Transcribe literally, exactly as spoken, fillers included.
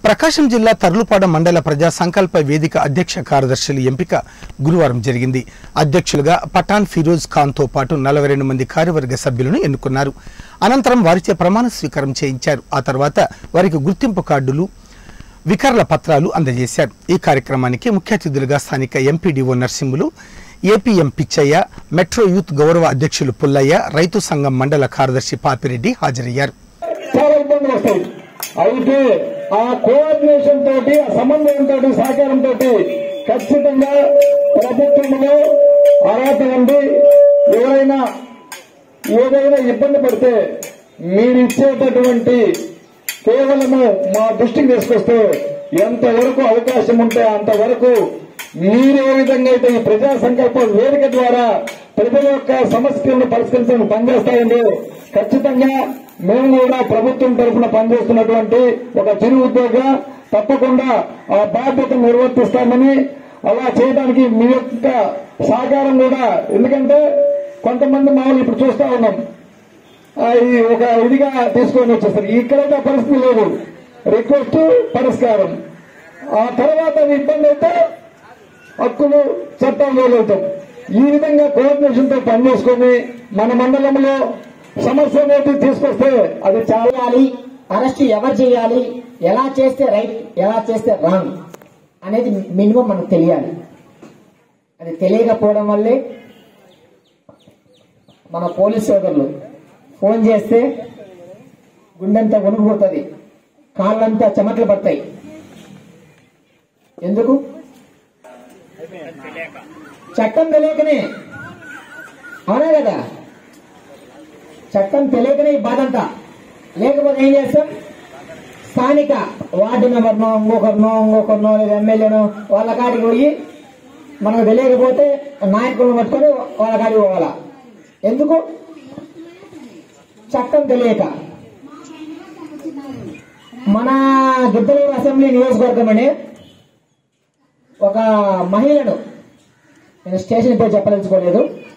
ప్రకాశం జిల్లా తర్లుపాడ మండల ప్రజా సంకల్ప వేదిక అధ్యక్ష కార్యదర్శుల ఎంపిక గురువారం జరిగింది. అధ్యక్షులుగా పఠాన్ ఫిరోజ్ ఖాన్ తో పాటు నలభై రెండు మంది కార్యవర్గ సభ్యులను ఎన్నుకున్నారు. అనంతరం వారిచే ప్రమాణ స్వీకారం చేయించారు. ఆ తర్వాత వారికి గుర్తింపు కార్డులు, వికర్ల పత్రాలు అందజేశారు. ఈ కార్యక్రమానికి ముఖ్య అతిథులుగా స్థానిక MPDO Narsimhulu, APM Pichaiah, metro youth గౌరవ అధ్యక్షులు పుల్లయ్య, రైతు సంఘం మండల కార్యదర్శి పాపిరెడ్డి హాజరయ్యారు. అయితే ఆ కోఆర్డినేషన్ తోటి, ఆ సమన్వయంతో, సహకారంతో ఖచ్చితంగా ప్రభుత్వంలో అర్హత ఉండి ఎవరైనా ఏదైనా ఇబ్బంది పడితే మీరు ఇచ్చేటటువంటి కేవలము మా దృష్టికి తీసుకొస్తే ఎంతవరకు అవకాశం ఉంటే అంతవరకు మీరు ఏ విధంగా అయితే ఈ ప్రజా సంకల్ప వేదిక ద్వారా ప్రజల యొక్క సమస్యలను పరిష్కరించడానికి పనిచేస్తాయండి. ఖచ్చితంగా మేము కూడా ప్రభుత్వం తరఫున పనిచేస్తున్నటువంటి ఒక చిరు ఉద్యోగ తప్పకుండా ఆ బాధ్యతను నిర్వర్తిస్తామని, అలా చేయడానికి మీ యొక్క సహకారం కూడా, ఎందుకంటే కొంతమంది మామూలు ఇప్పుడు చూస్తా ఉన్నాం ఇది ఒక ఇదిగా తీసుకొని వచ్చేస్తారు. ఇక్కడైతే పరిస్థితి లేదు, రిక్వెస్ట్ పరిష్కారం, ఆ తర్వాత ఇబ్బంది అయితే హక్కులు చట్టం వేలవుతాం. ఈ విధంగా కోఆర్డినేషన్ తో పనిచేసుకొని మన మండలంలో సమస్య అనేది తీసుకొస్తే అది చాలా అరెస్ట్ ఎవరు చేయాలి, ఎలా చేస్తే రైట్, ఎలా చేస్తే రాంగ్ అనేది మినిమం మనకు తెలియాలి. అది తెలియకపోవడం వల్లే మన పోలీస్ సోదరులు ఫోన్ చేస్తే గుండెంతా వణుకుపోతుంది, కాళ్ళంతా చెమటలు పడతాయి. ఎందుకు? చట్టం తెలియకనే, అవునా కదా? చట్టం తెలియకనే ఈ బాధ అంతా. లేకపోతే ఏం చేస్తాం, స్థానిక వార్డు మెంబర్నో, ఇంకొకరినో ఇంకొకరినో లేదా ఎమ్మెల్యేనో వాళ్ళ కాడికి పోయి మనకు తెలియకపోతే నాయకులను పట్టుకొని వాళ్ళ కాడికి పోవాలా. ఎందుకు? చట్టం తెలియక. మన గిద్దలూరు అసెంబ్లీ నియోజకవర్గం అనే ఒక మహిళను, నేను స్టేషన్ పేరు చెప్పదలుచుకోలేదు,